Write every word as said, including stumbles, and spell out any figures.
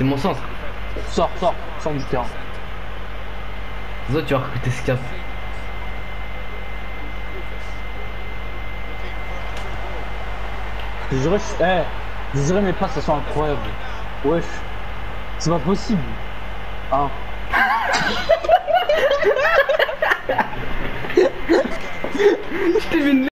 C'est mon centre. Sors, sors, sors du terrain. Zo, tu vas recruter ce cap. Je dirais, eh, je dirais mes passes, elles sont incroyables. Wesh, c'est pas possible. Hein. Je t'ai mis une